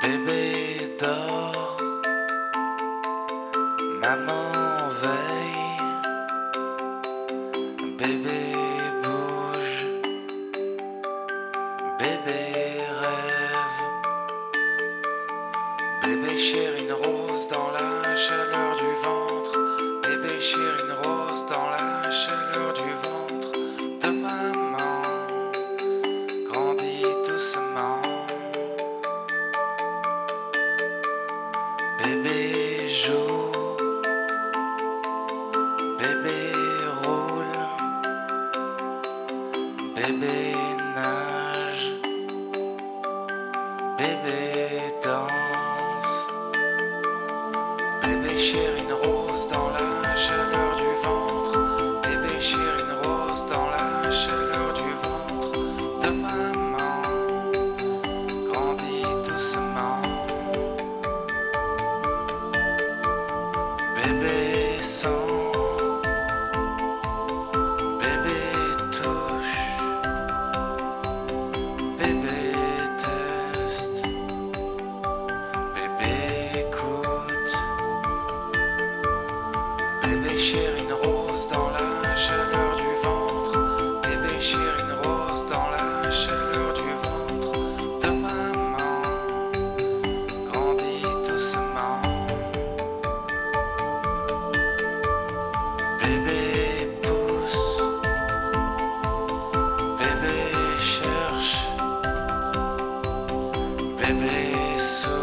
Bébé dort, maman veille, bébé bouge, bébé rêve, bébé chérit une rose dans la chaleur du ventre, bébé chérit une rose dans la chaleur du ventre de maman, grandit doucement. Bébé joue, bébé roule, bébé nage, bébé danse, bébé chérit une rose dans la chaleur du ventre, bébé chérit une rose dans la chaleur du ventre de maman, grandit doucement. Bébé sent, bébé touche, bébé teste, bébé écoute, bébé chérit une rose dans la chaleur du ventre, bébé chérit une rose dans la chaleur du ventre de maman, grandit doucement. Bébé pousse, bébé cherche, bébé souffle.